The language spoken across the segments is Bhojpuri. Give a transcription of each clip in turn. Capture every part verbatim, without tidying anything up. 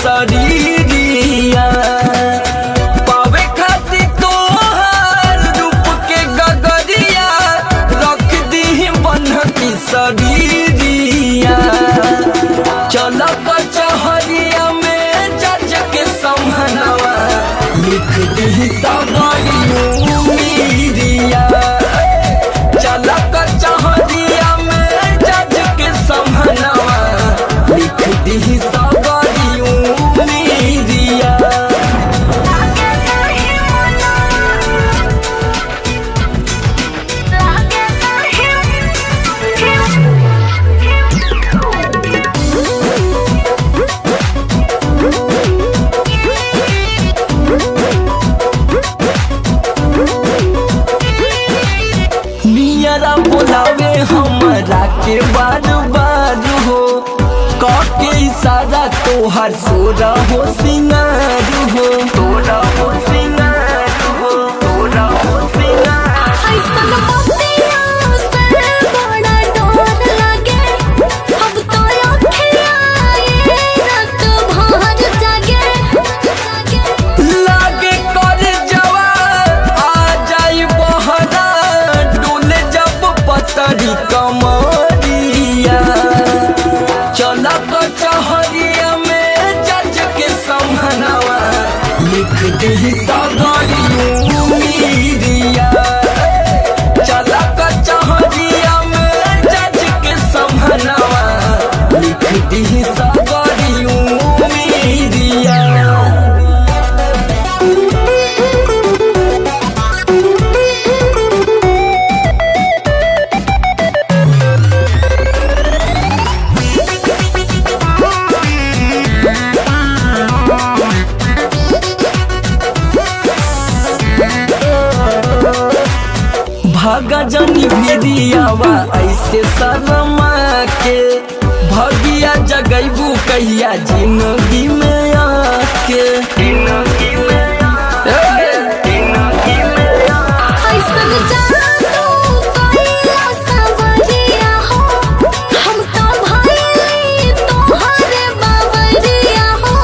शरीरिया पावे खातिर तोहार रूप के गगरिया रख दी बन की शरीरिया चल कचहरिया में जज के समहनवा लिख दी सगरिया चल कचहरिया में जज के समहनवा लिख दी बोलावे हमरा के बार बार हो के इशारा तोहर सोरा हो सिंगार हो तोरा हो सिंगार हो तोरा हो सिंगार ऐसन बतिया से बड़ा डर लगे अब तो अखियाँ ये रात भर जागे लागे कर जवा आ जाई बहरा डोले जब पतरी कमरिया चल कचहरिया में जज के समहनवा लिख दी सगरिया चल कचहरिया में जज के समहनवा लिख दी सगरिया भागा जनी भिरियावा ऐसे शर्मा के भगिया जगैबू कहिया जिंदगी में आके जिंदगी में जिंदगी में ऐसन जादू कइला सवरिया हो हम तो भइली तोहरे बावरिया हो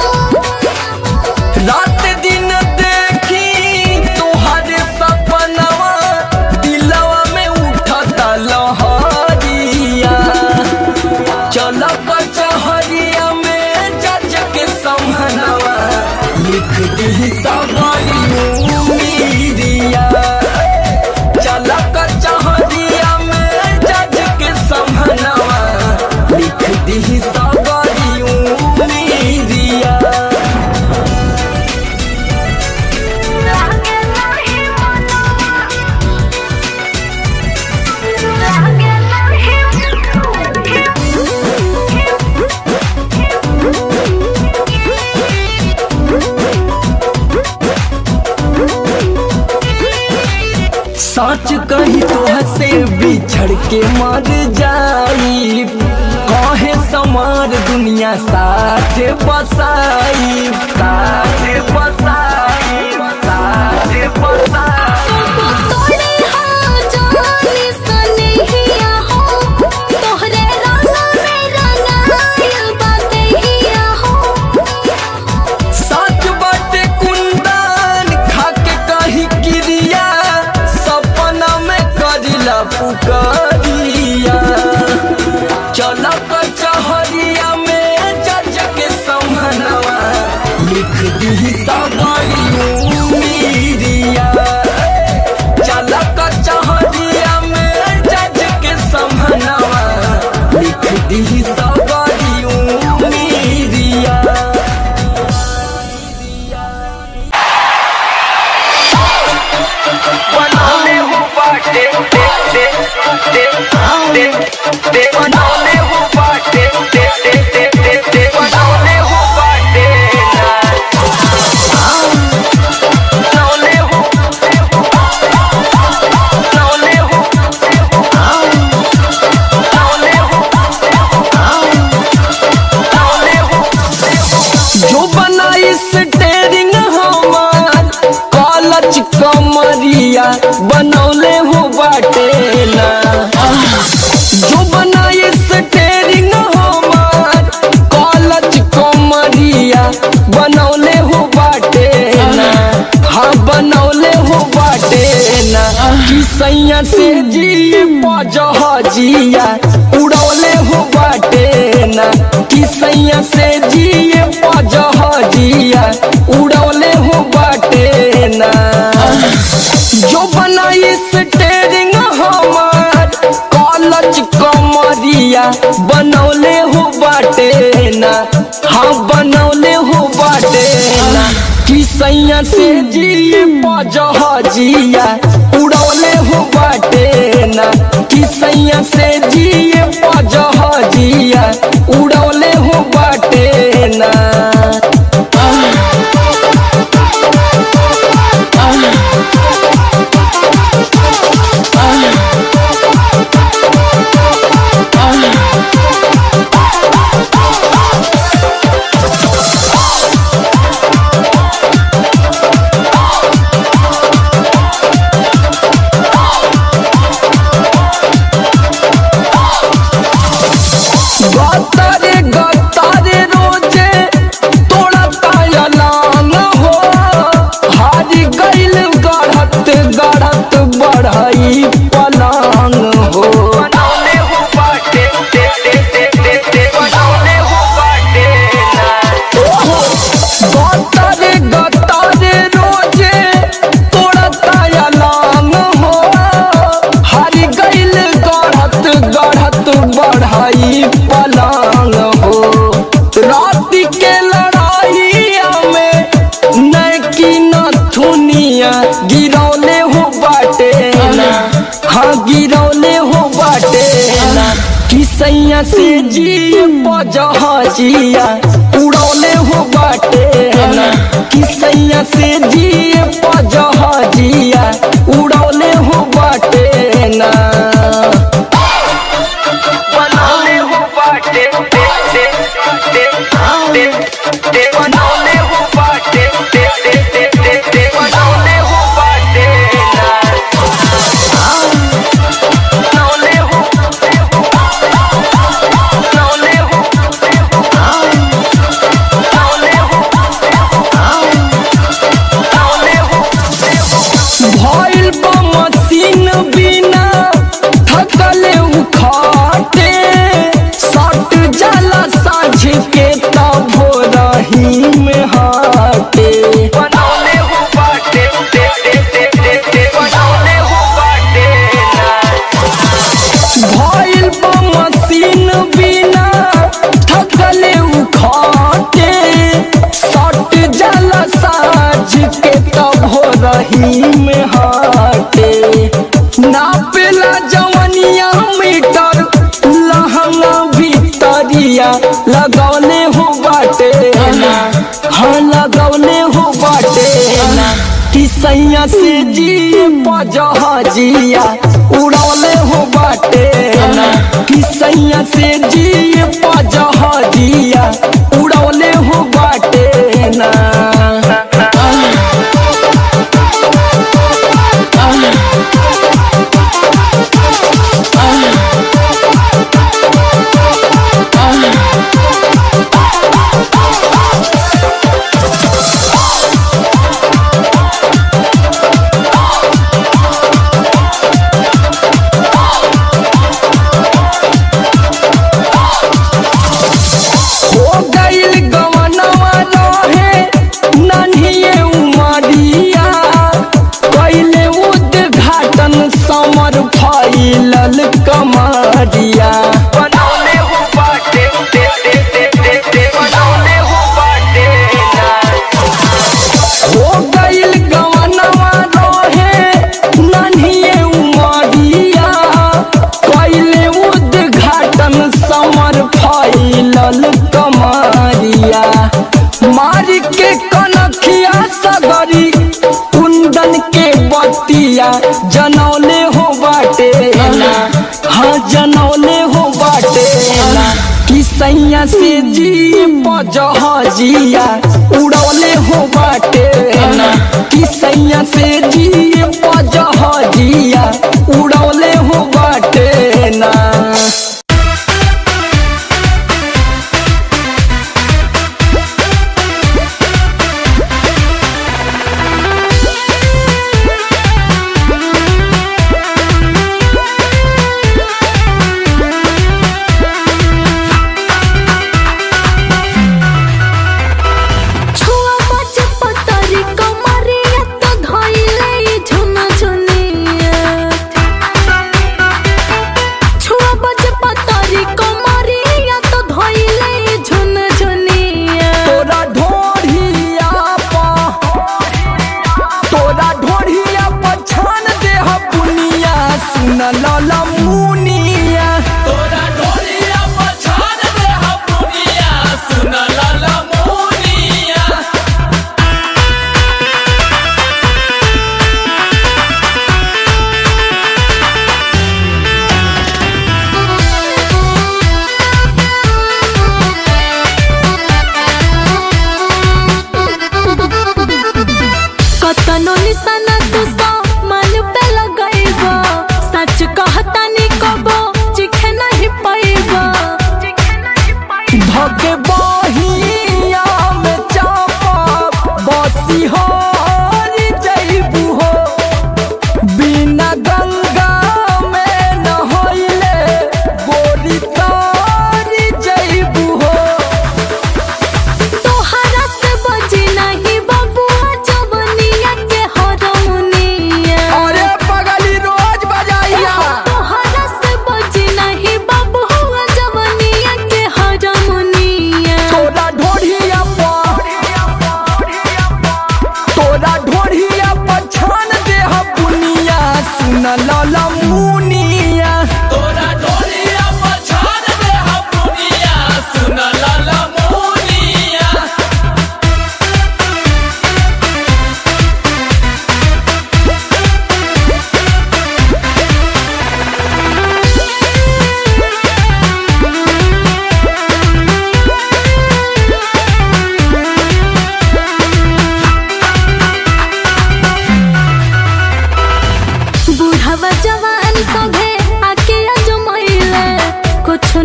रात दिन देखी तोहरे सपनवा दिलवा में उठता लहरिया चल कचहरिया में जज के समहनवा लिख दी सगरिया चल कचहरिया में जज के समहनवा लिख दी सगरिया लागे नहीं मनवा लागे नहीं सच कही तो हसे बिछड़ के मर जाई कहे समार दुनिया साथ बसाई साथ बसाई साथ बसाई तोरे हाँ जानी सनहिया हो तोहरे रंगा में रंगाइल बातेहिया हो सच बाटे कुंदन खाके कही क्रिया सपना में करिला पुकारिया चल कचहरिया में जज के समहनवा लिख दी सगरिया चल कचहरिया में जज के समहनवा लिख दी सगरिया बनौले हो बाटे दे दे दे दे दे बनौले हो बाटे दे दे दे दे दे बनौले हो बाटे ना बनौले हो बनौले हो बनौले हो बनौले हो जो बनाई स्टेरिंग हमार कॉलेज कमरिया बनौले हो बाटे ना जो बनाई स्टेरिंग हमार कॉलेज कमरिया सैया से जिए पजहजिया उड़ौले हो बाटे ना कि सैया से जिए पजहजिया उड़ौले हो बाटे ना जो बनाई स्टेरिंग हमार कॉलेज कमरिया बनौले हो बाटे ना हाँ बनौले हो बाटे ना कि सैया से जिए पजहजिया उड़ौले हो बाटे ना कि सैया से जिए पजहजिया उड़ौले हो बाटे ना गतारे गतारे रोजे तोड़ा तायलान हो हारी गइल गढ़त गढ़त बढ़ाई पलांग हो बनौले हो बाटे दे दे दे दे दे बनौले हो बाटे ना गतारे गतारे रोजे तोड़ा तायलान हो हारी गइल गढ़त गढ़त बढ़ाई पलांग हो रात के लड़ाइया में नैकी नथुनिया गिरौले हो बाटे ना हाँ गिरौले हो बाटे ना कि सैया से जिए पजहजिया उड़ौले हो बाटे ना कि सैया से जिए पजहजिया उड़ौले हो बाटे ना बनौले हो बाटे दे दे दे दे दे बनौले हो बाटे दे दे दे दे दे बनौले हो बाटे ना बनौले हो बनौले हो बनौले हो बनौले हो भइल बा मशीन बिना थकले उखाटे सट जाला साझ के तब रही में हाटे बनौले हो बाटे दे दे दे दे दे बनौले हो बाटे ना भइल बा मशीन बिना थकले उखाटे सट जाला साझ के तब रही में हाटे नापेला जवनिया मीटर लहंगा भीतरिया लगौले हो बाटे ना हाँ लगौले हो बाटे ना कि सैया से जिए पजहजिया उड़ौले हो बाटे ना कि सैया से जिए पजहजिया उड़ौले हो बाटे ना हो गइल गवनवा रहे नन्हिए उमरिया कैले उद्घाटन समर फैलल कमरिया बनौले हो बाटे दे दे दे दे दे बनौले हो बाटे ना हो गइल गवनवा रहे नन्हिए उमरिया कैले उद्घाटन समर फैलल कमरिया मार के कनखिया सगरी कुंदन के बतिया जनौले हो बाटे ना हाँ जनौले हो बाटे ना कि सैया से जिए पजहजिया उड़ौले हो बाटे ना कि सैया से जिए पजहजिया उड़ौले हो बाटे ना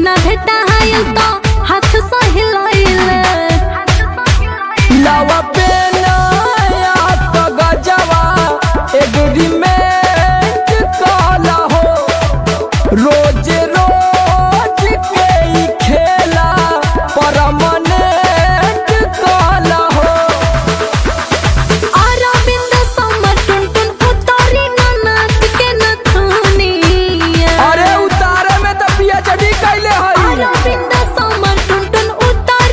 ना भेटा हायल तो हाथ से हिलाइले लावा पे नया तो गजवा एग्रीमेंट काला हो रोज रोज के ही खेला परमानेंट काला हो अरविंद समर टुन टुन उतारी ना नाच के नथुनिया अरे उतारे में तो पीएचडी कैले हई अरविंद समर टुन टुन उतारी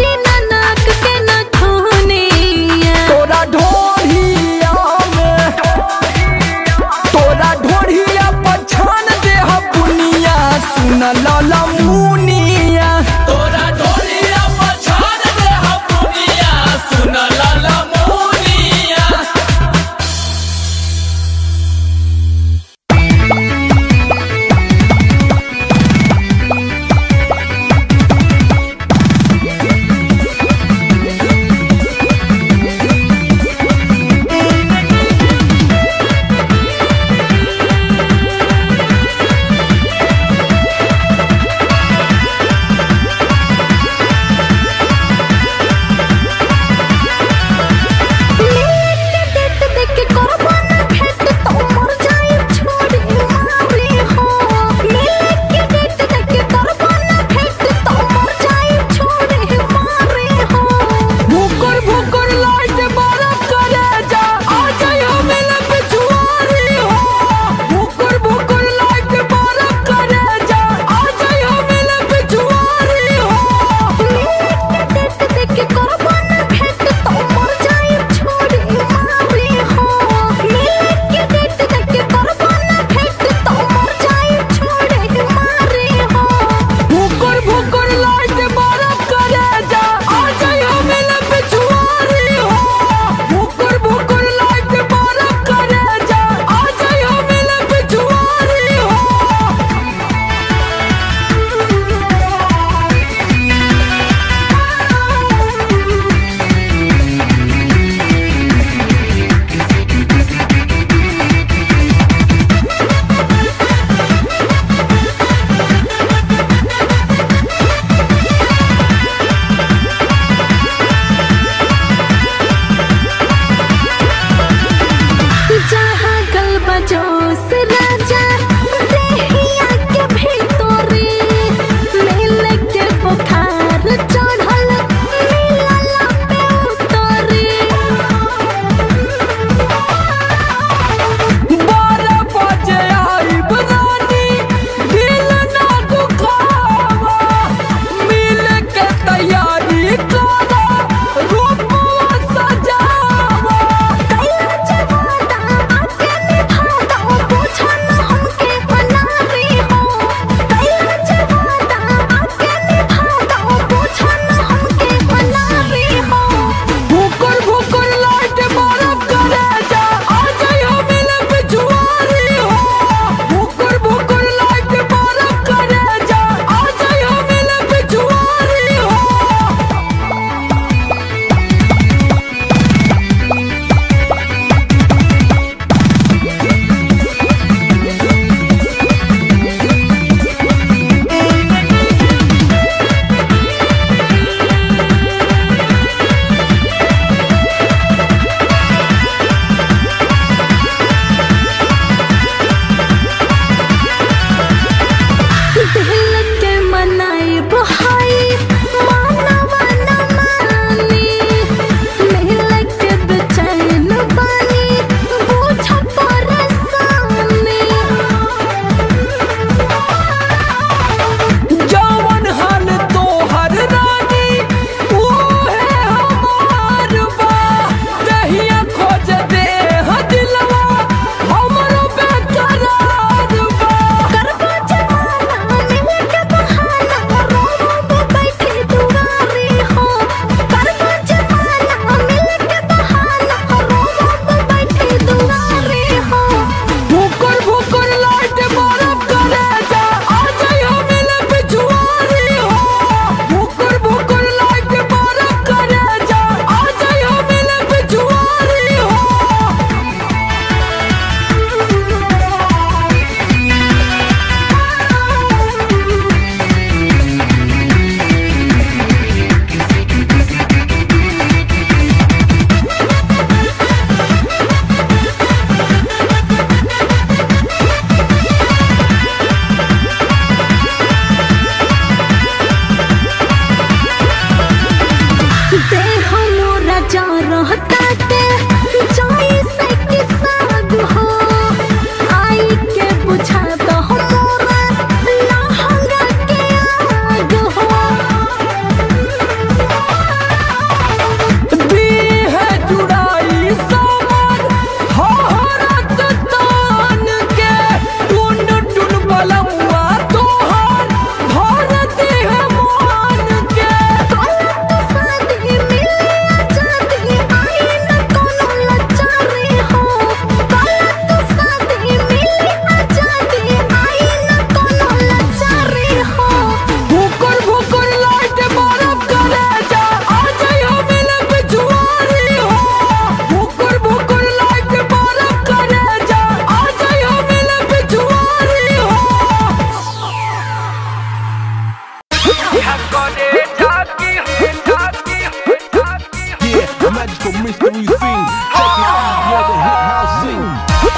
Yeah, magical mystery scene. Check it out, you're the hip house scene.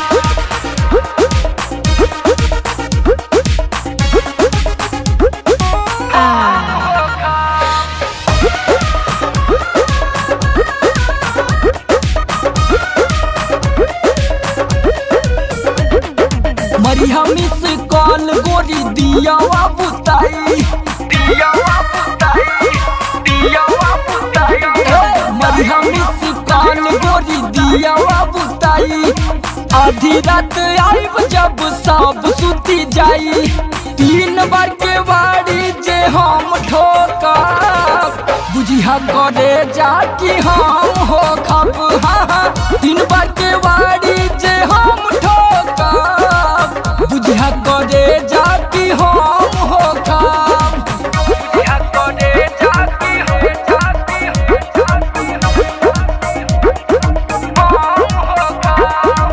मरिया मिस कॉल गोरी दिया बुताई दिया बुताई दिया बुताई मरिया मिस कॉल गोरी दिया बुताई आधी रात आईब जब सब सुती जाई तीन बार के बाड़ी जे हम ठोका बुझिया करे जाकी हम हो खप हाँ तीन बार के बाड़ी जे हम ठोका बुझिया करे जाकी हम हो काम बुझिया करे जाकी हो जाती हो जाती हम हो काम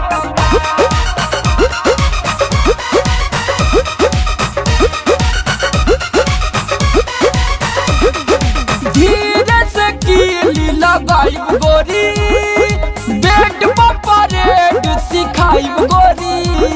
धीरे से कीली लगाई गोरी बेड पर परेड सिखाई गोरी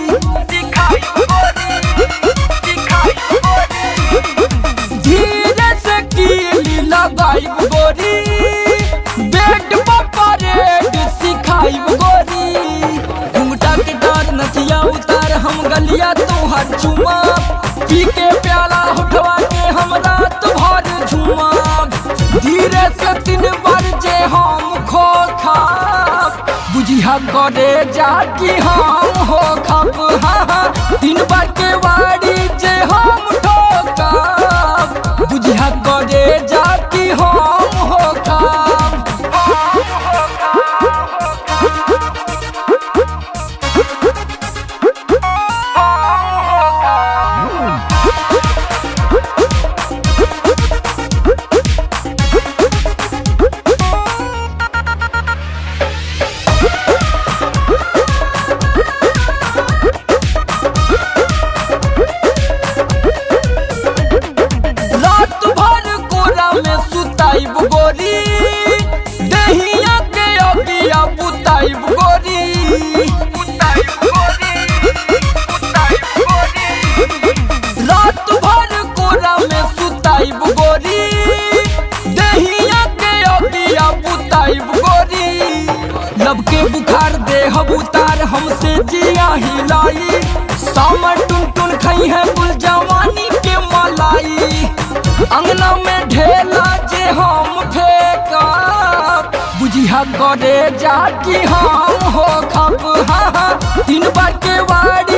धीरे से कीली लगाई गोरी बेड पर परेड सिखाई गोरी घुंघटा के डार नथिया उतार हम गलिया तोहर चुमा पी के प्याला उठवा के हमरा तुम्हार झुमा धीरे से तीन बार जे हम खो खा बुझिया करे जाकी हम हो खप हाँ तीन बार के वाड़ी जे हम ठोका बुझिया करे जाकी हम हो काम गोरी दहिया के अबिया बुताई गोरी रात भर कोरा में सुताई गोरी दहिया के अबिया बुताई गोरी लब के बुखार दे हम उतार हमसे जिया हिलाई सामर टुन टुन खाई है बुल जवानी के मलाई अंगना में ढेला जे हम फेंका बुझिया करे जाकी हम हो खप हाँ तीन बार के वाड़ी